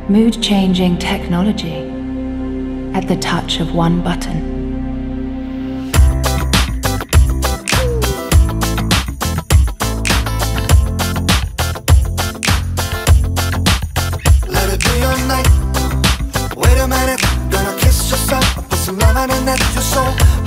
Mood-changing technology at the touch of one button. Let it be your night. Wait a minute, gonna kiss yourself, put some lemon in that your soul.